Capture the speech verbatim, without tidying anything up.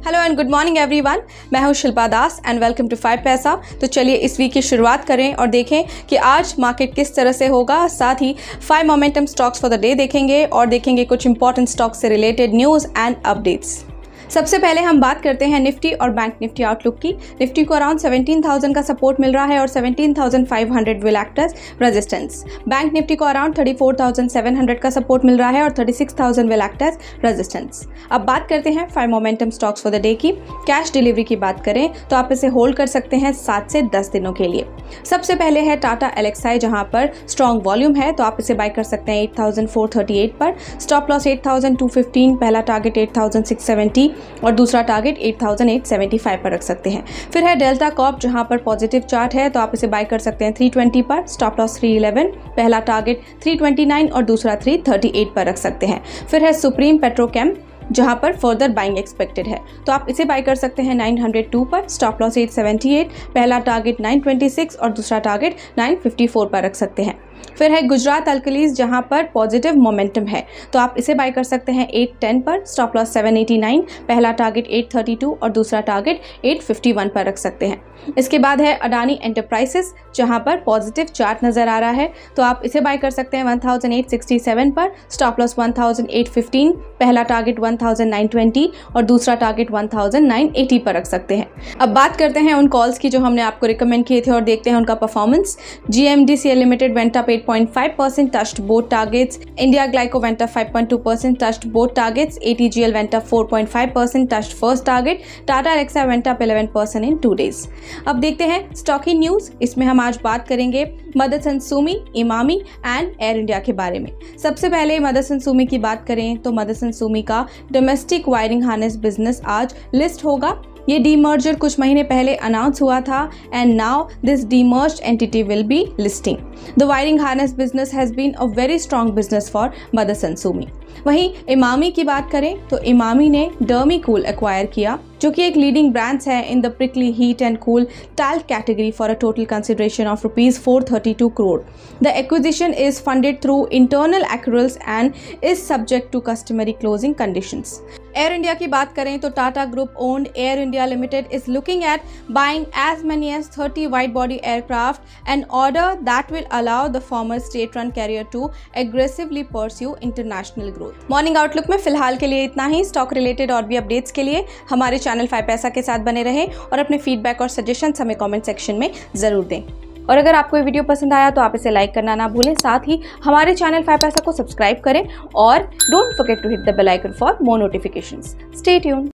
Hello and good morning everyone, मैं हूं Shilpa Das and welcome to five Paisa. तो चलिए इस वीक की शुरुआत करें और देखें कि आज मार्केट किस तरह से होगा। साथ ही five momentum stocks for the day देखेंगे और देखेंगे कुछ इंपॉर्टेंट स्टॉक्स से रिलेटेड न्यूज़ एंड अपडेट्स। सबसे पहले हम बात करते हैं निफ्टी और बैंक निफ्टी आउटलुक की। निफ्टी को अराउंड सत्रह हज़ार का सपोर्ट मिल रहा है और सत्रह हज़ार पाँच सौ will act as resistance. Bank Nifty को अराउंड चौंतीस हज़ार सात सौ का सपोर्ट मिल रहा है और छत्तीस हज़ार विल एक्ट एज रेजिस्टेंस। अब बात करते हैं five momentum stocks for the day की। कैश डिलीवरी की बात करें तो आप इसे होल्ड कर सकते हैं सात से दस दिनों के लिए। सबसे पहले है टाटा एलेक्साई, जहां पर स्ट्रॉन्ग वॉल्यूम है तो आप इसे बाय कर सकते हैं आठ हज़ार चार सौ अड़तीस पर। स्टॉप लॉस आठ हज़ार दो सौ पंद्रह, पहला टारगेट आठ हज़ार छह सौ सत्तर और दूसरा टारगेट आठ हज़ार आठ सौ पचहत्तर पर रख सकते हैं। फिर है डेल्टा कॉर्प, जहां पर पॉजिटिव चार्ट है तो आप इसे बाय कर सकते हैं तीन सौ बीस पर। स्टॉप लॉस तीन सौ ग्यारह, पहला टारगेट तीन सौ उनतीस और दूसरा तीन सौ अड़तीस पर रख सकते हैं। फिर है सुप्रीम पेट्रोकेम, जहां पर फर्दर बाइंग एक्सपेक्टेड है तो आप इसे बाय कर सकते हैं नौ सौ दो पर। स्टॉप लॉस आठ सौ अठहत्तर, पहला टारगेट नौ सौ छब्बीस और दूसरा टारगेट नौ सौ चौवन पर रख सकते हैं। फिर है गुजरात अल्कलीज, जहां पर पॉजिटिव मोमेंटम है तो आप इसे बाय कर सकते हैं आठ सौ दस पर। स्टॉप लॉस सात सौ नवासी, पहला टारगेट आठ सौ बत्तीस और दूसरा टारगेट आठ सौ इक्यावन पर रख सकते हैं। इसके बाद है अडानी एंटरप्राइजेस, जहां पर पॉजिटिव चार्ट नजर आ रहा है तो आप इसे बाय कर सकते हैं एक हज़ार आठ सौ सरसठ पर। स्टॉप लॉस एक हज़ार आठ सौ पंद्रह, पहला टारगेट एक हज़ार नौ सौ बीस और दूसरा टारगेट एक हज़ार नौ सौ अस्सी पर रख सकते हैं। अब बात करते हैं उन कॉल्स की जो हमने आपको रिकमेंड किए थे और देखते हैं उनका performance. GMDCL limited went up आठ point five percent, touched both targets. India Glyco went up five point two percent, touched both targets. A T G L went up four point five percent, touched first target. Tata Alexa went up eleven percent in two days. अब देखते हैं stock की news. इसमें हम आज बात करेंगे Motherson Sumi, Emami and Air India के बारे में। सबसे पहले मदरसन सुमी की बात करें तो मदरसन सुमी का डोमेस्टिक वायरिंग हार्नेस बिजनेस आज लिस्ट होगा। ये डीमर्जर कुछ महीने पहले अनाउंस हुआ था and now this demerged entity will be listing. The wiring harness business has been a very strong business for Motherson Sumi. वहीं इमामी की बात करें तो इमामी ने डर्मीकूल एक्वायर किया, जो कि एक लीडिंग ब्रांड्स है in the prickly heat and cool talc category for a total consideration of rupees four thirty two crore. The acquisition is funded through internal accruals and is subject to customary closing conditions. Air India की बात करें तो Tata group owned Air India limited is looking at buying as many as thirty wide body aircraft an order that will allow the former state run carrier to aggressively pursue international growth. Morning outlook में फिलहाल के लिए इतना ही। Stock related और भी updates के लिए हमारे चैनल फाइव पैसा के साथ बने रहें और अपने फीडबैक और सजेशंस हमें कमेंट सेक्शन में जरूर दें। और अगर आपको ये वीडियो पसंद आया तो आप इसे लाइक करना ना भूलें। साथ ही हमारे चैनल फाइव पैसा को सब्सक्राइब करें और don't forget to hit the bell icon for more notifications. Stay tuned.